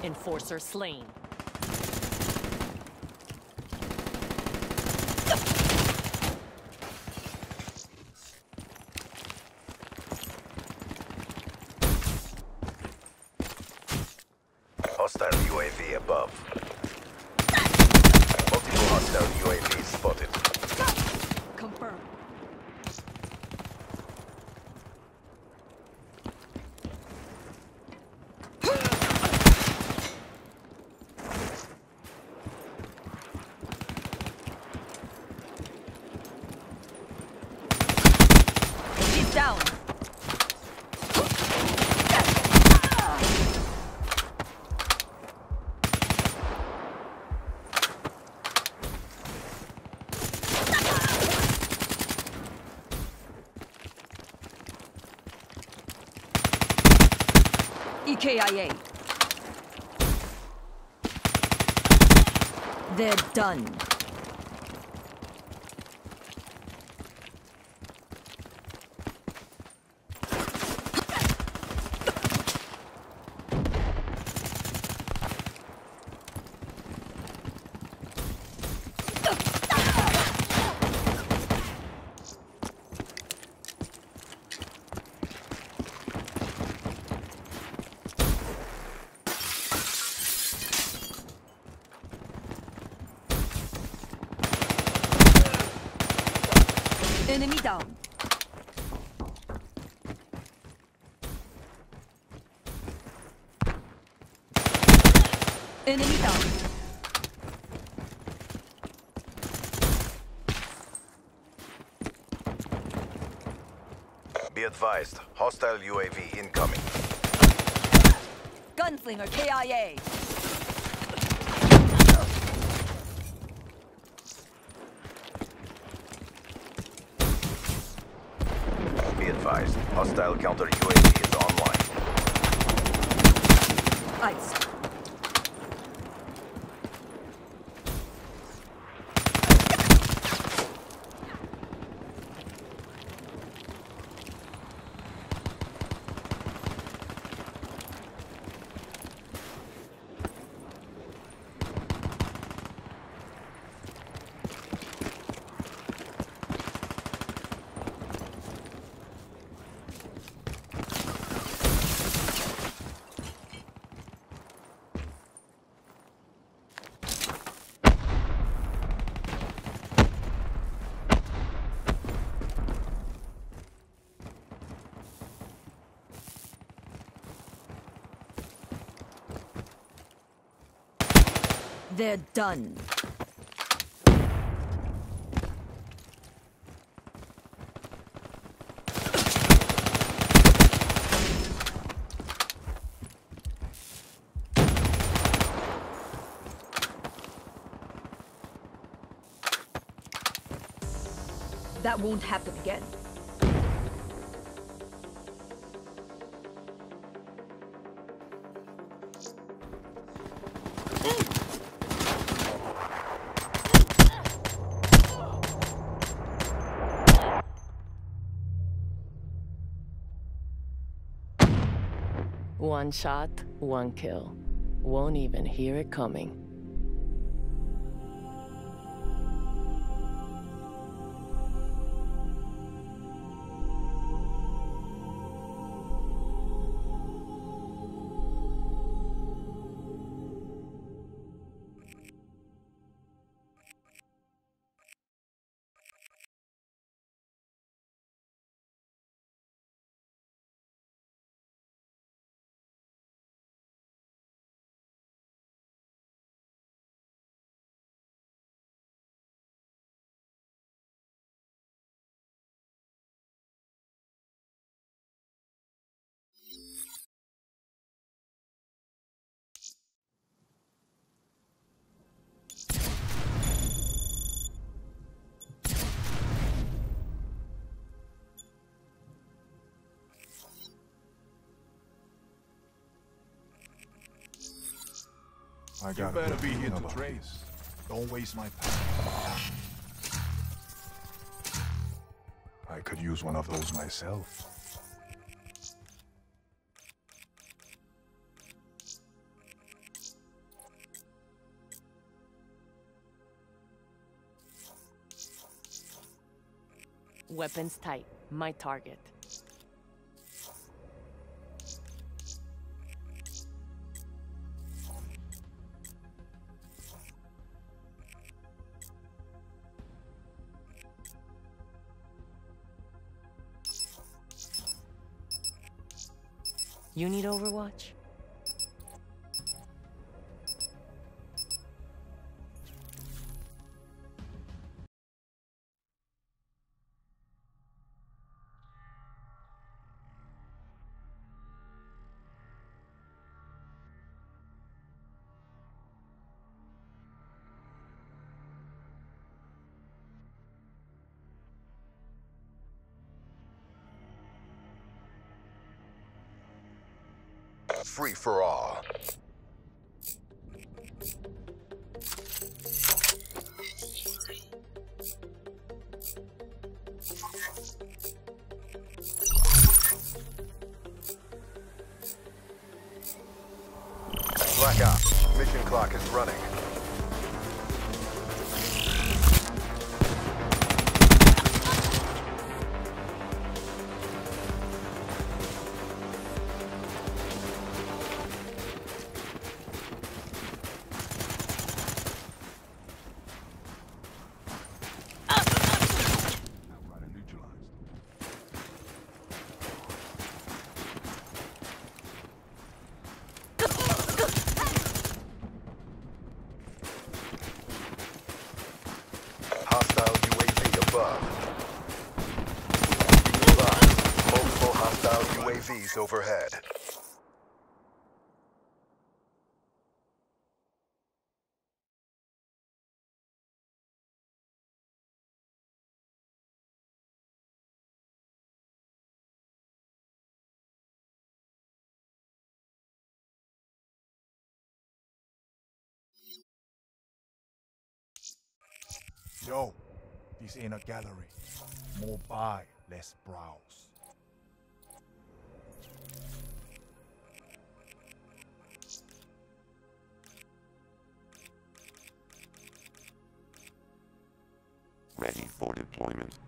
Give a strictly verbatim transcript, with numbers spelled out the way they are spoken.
Enforcer slain. Hostile U A V above. Multiple hostile U A Vs spotted. Confirm. He's down. E K I A. They're done. Enemy down. Enemy down. Be advised, hostile U A V incoming. Gunslinger K I A. Be advised, hostile counter U A V is online. Ice. They're done. That won't happen again. One shot, one kill. Won't even hear it coming. I You better be here to trace. Don't waste my time. I could use one of those myself. Weapons tight. My target. You need Overwatch? Free for all. Black Ops. Mission clock is running. Hostile U A V above. Live. Multiple hostile U A Vs overhead. Yo, this ain't a gallery. More buy, less browse. Ready for deployment.